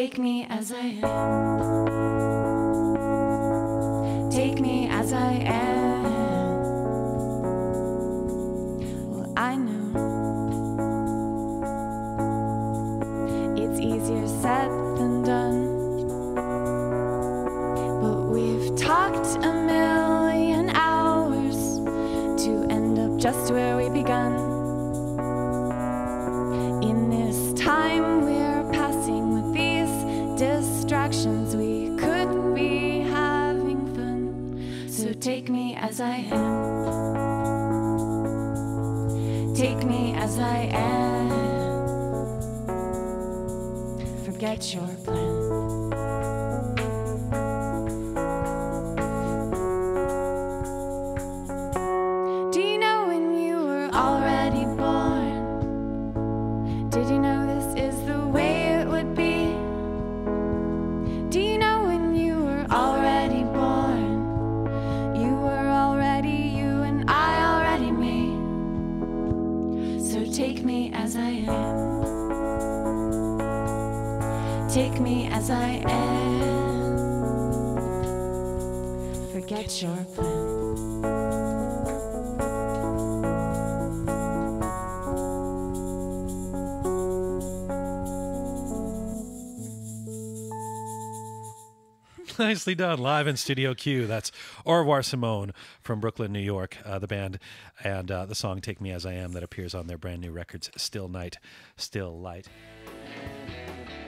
take me as I am. Take me as I am. Well, I know it's easier said than done, but we've talked a million hours to end up just where we begun. In this time we're passing with these distractions, we could be having fun. So take me as I am. Take me as I am. Forget your plan. Do you know when you were already born? Did you know this is the way it would be? Do you know when you were already born? You were already you and I already me. So take me as I am. Take me as I am. Forget your plan. Nicely done. Live in Studio Q. That's Au Revoir Simone from Brooklyn, New York, the band, and the song Take Me As I Am that appears on their brand new records, Still Night, Still Light.